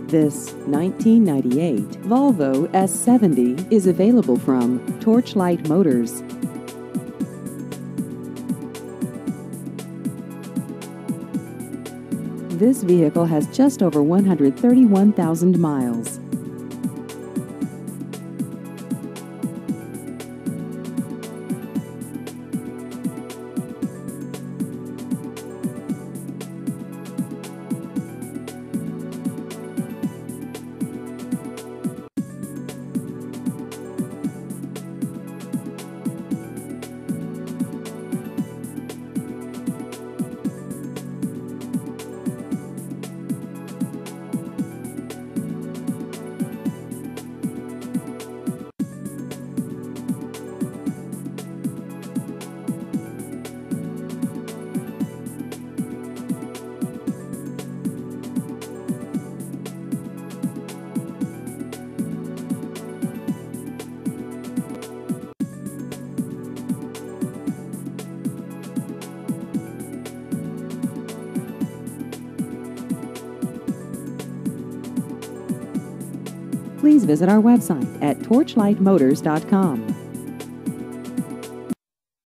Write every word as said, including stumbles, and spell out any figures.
This nineteen ninety-eight Volvo S seventy is available from Torchlight Motors. This vehicle has just over one hundred thirty-one thousand miles. Please visit our website at torchlight motors dot com.